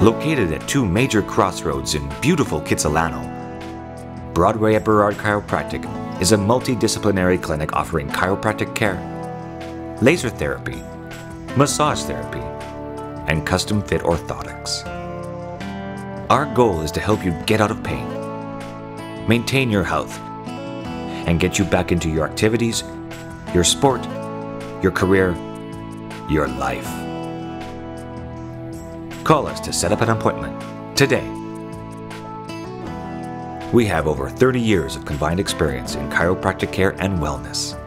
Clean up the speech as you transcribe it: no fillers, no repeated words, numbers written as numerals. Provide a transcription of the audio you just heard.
Located at two major crossroads in beautiful Kitsilano, Broadway at Burrard Chiropractic is a multidisciplinary clinic offering chiropractic care, laser therapy, massage therapy, and custom fit orthotics. Our goal is to help you get out of pain, maintain your health, and get you back into your activities, your sport, your career, your life. Call us to set up an appointment today. We have over 30 years of combined experience in chiropractic care and wellness.